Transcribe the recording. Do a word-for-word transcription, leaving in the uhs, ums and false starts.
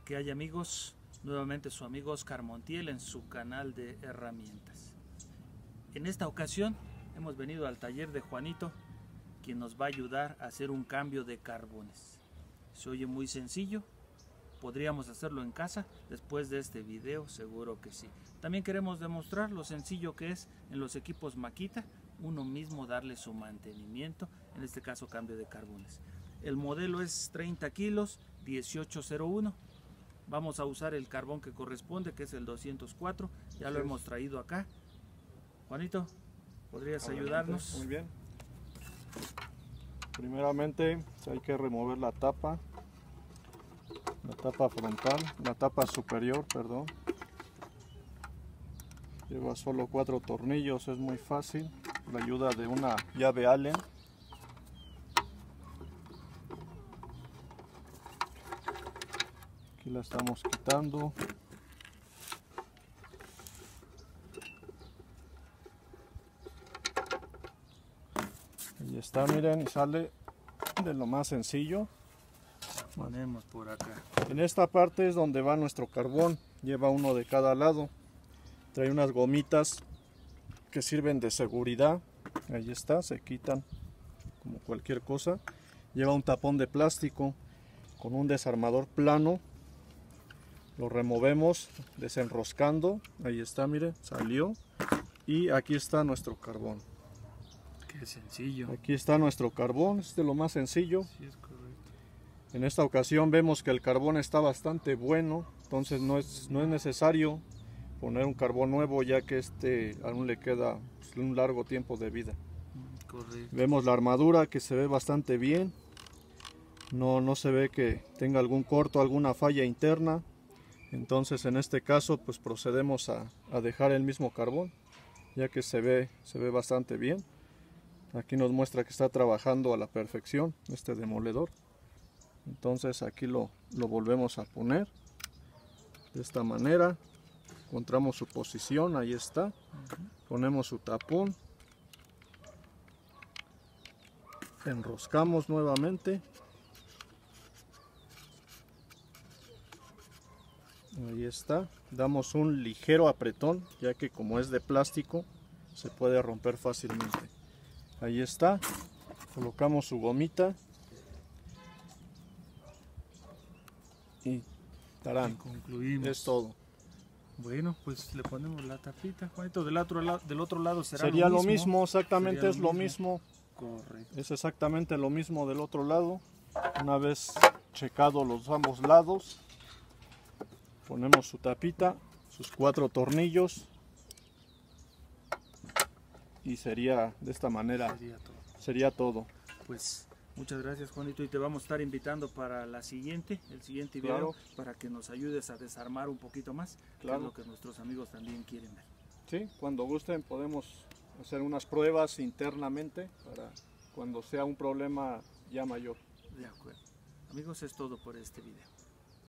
¿Qué hay, amigos? Nuevamente su amigo Oscar Montiel en su canal de herramientas. En esta ocasión hemos venido al taller de Juanito, quien nos va a ayudar a hacer un cambio de carbones. Se oye muy sencillo, podríamos hacerlo en casa. Después de este video seguro que sí. También queremos demostrar lo sencillo que es en los equipos Makita uno mismo darle su mantenimiento, en este caso cambio de carbones. El modelo es treinta kilos, dieciocho cero uno. Vamos a usar el carbón que corresponde, que es el doscientos cuatro. Ya lo hemos traído acá. Juanito, ¿podrías Adelante, ayudarnos? muy bien. Primeramente hay que remover la tapa, la tapa frontal, la tapa superior, perdón. Lleva solo cuatro tornillos, es muy fácil. La ayuda de una llave Allen. Aquí la estamos quitando. Ahí está, miren, y sale de lo más sencillo. Ponemos por acá. En esta parte es donde va nuestro carbón. Lleva uno de cada lado. Trae unas gomitas que sirven de seguridad. Ahí está, se quitan como cualquier cosa. Lleva un tapón de plástico con un desarmador plano. Lo removemos desenroscando. Ahí está, mire, salió. Y aquí está nuestro carbón. Qué sencillo. Aquí está nuestro carbón, es de lo más sencillo. Sí, es correcto. En esta ocasión vemos que el carbón está bastante bueno, entonces no es, no es necesario poner un carbón nuevo, ya que este aún le queda pues, un largo tiempo de vida. Correcto. Vemos la armadura que se ve bastante bien. No, no se ve que tenga algún corto, alguna falla interna. Entonces en este caso pues procedemos a, a dejar el mismo carbón, ya que se ve, se ve bastante bien. Aquí nos muestra que está trabajando a la perfección este demoledor. Entonces aquí lo, lo volvemos a poner de esta manera. Encontramos su posición, ahí está. Ponemos su tapón. Enroscamos nuevamente. Ahí está. Damos un ligero apretón, ya que como es de plástico se puede romper fácilmente. Ahí está. Colocamos su gomita. Y tarán. Y concluimos. Es todo. Bueno, pues le ponemos la tapita, Juanito. Del otro lado, del otro lado será Sería lo lo mismo. mismo, exactamente Sería es lo mismo. Correcto. Es exactamente lo mismo del otro lado. Una vez checado los ambos lados, ponemos su tapita, sus cuatro tornillos y sería de esta manera. Sería todo. Sería todo. Pues muchas gracias, Juanito, y te vamos a estar invitando para la siguiente, el siguiente video, Claro. para que nos ayudes a desarmar un poquito más, Claro. que es lo que nuestros amigos también quieren ver. Sí, cuando gusten podemos hacer unas pruebas internamente para cuando sea un problema ya mayor. De acuerdo. Amigos, es todo por este video.